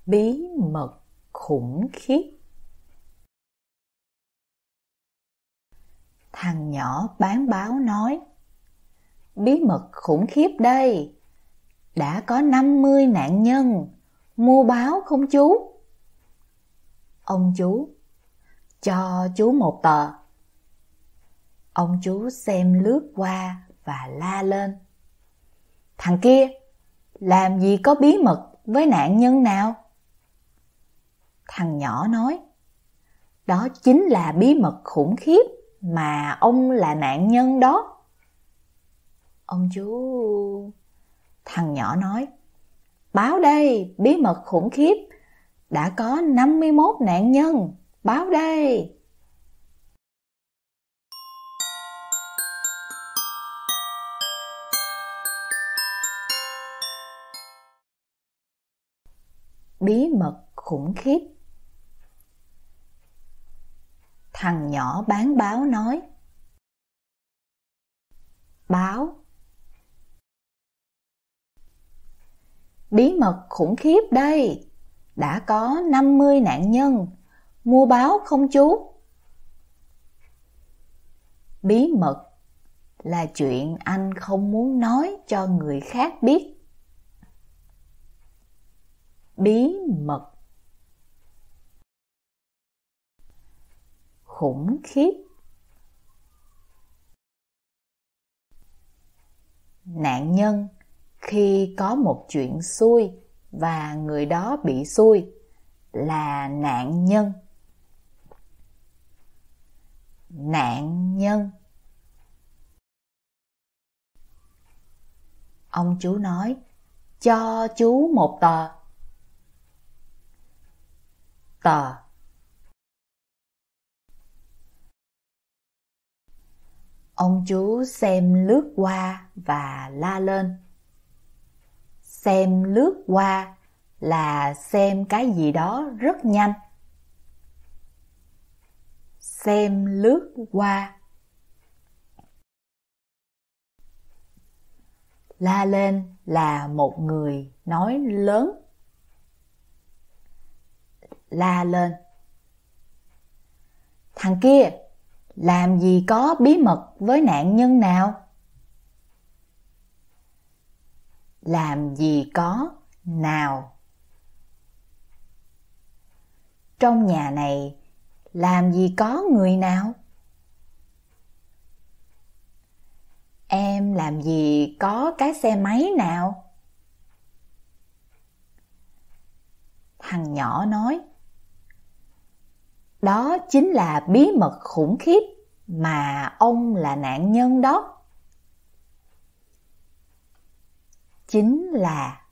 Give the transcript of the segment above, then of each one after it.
Bí mật khủng khiếp. Thằng nhỏ bán báo nói: bí mật khủng khiếp đây, đã có 50 nạn nhân, mua báo không chú? Ông chú: cho chú một tờ. Ông chú xem lướt qua và la lên: thằng kia, làm gì có bí mật với nạn nhân nào? Thằng nhỏ nói: đó chính là bí mật khủng khiếp mà ông là nạn nhân đó. Ông chú... Thằng nhỏ nói: báo đây, bí mật khủng khiếp, đã có 51 nạn nhân, báo đây. Bí mật khủng khiếp. Thằng nhỏ bán báo nói: báo. Bí mật khủng khiếp đây, đã có 50 nạn nhân, mua báo không chú? Bí mật là chuyện anh không muốn nói cho người khác biết. Bí mật. Khủng khiếp. Nạn nhân khi có một chuyện xui và người đó bị xui là nạn nhân. Nạn nhân. Ông chú nói: cho chú một tờ. Tờ. Ông chú xem lướt qua và la lên. Xem lướt qua là xem cái gì đó rất nhanh. Xem lướt qua. La lên là một người nói lớn. La lên: thằng kia, làm gì có bí mật với nạn nhân nào? Làm gì có nào? Trong nhà này làm gì có người nào? Em làm gì có cái xe máy nào? Thằng nhỏ nói: đó chính là bí mật khủng khiếp mà ông là nạn nhân đó. Chính là.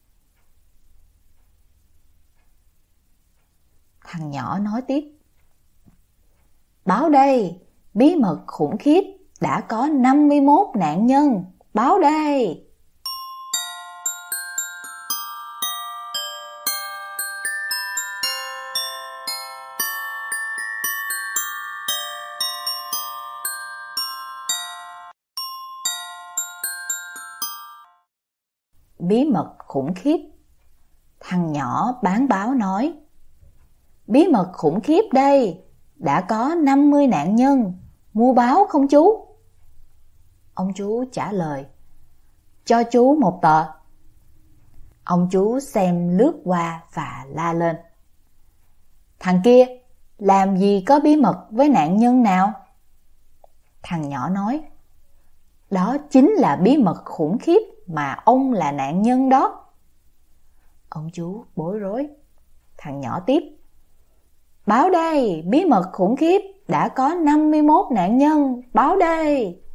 Thằng nhỏ nói tiếp: báo đây, bí mật khủng khiếp, đã có 51 nạn nhân, báo đây. Bí mật khủng khiếp. Thằng nhỏ bán báo nói: bí mật khủng khiếp đây, đã có 50 nạn nhân, mua báo không chú? Ông chú trả lời: cho chú một tờ. Ông chú xem lướt qua và la lên: thằng kia, làm gì có bí mật với nạn nhân nào? Thằng nhỏ nói: đó chính là bí mật khủng khiếp mà ông là nạn nhân đó. Ông chú bối rối. Thằng nhỏ tiếp: báo đây, bí mật khủng khiếp, đã có 51 nạn nhân, báo đây.